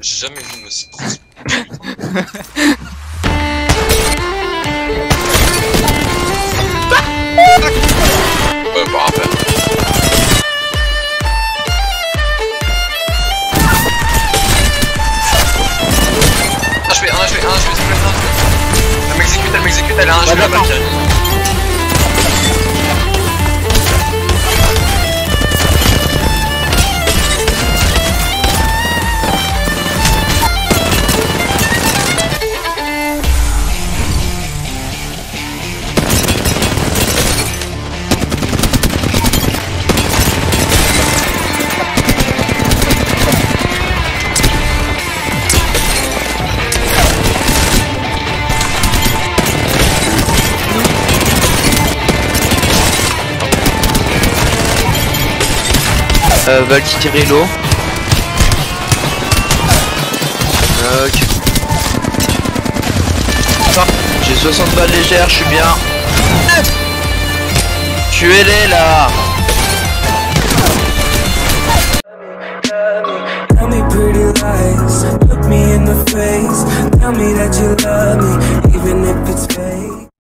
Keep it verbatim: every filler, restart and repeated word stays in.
J'ai jamais vu une aussi grosse. Ouais, pas rappel. Un H P, un H P, un H P, s'il vous plaît, un H P. Elle m'exécute, elle m'exécute, elle a un H P, la balle. Euh, Valky tirer l'eau. Ok. J'ai soixante balles légères, je suis bien. Tuez-les là. Tell me pretty lies, look me in the face. Tell me that you love me.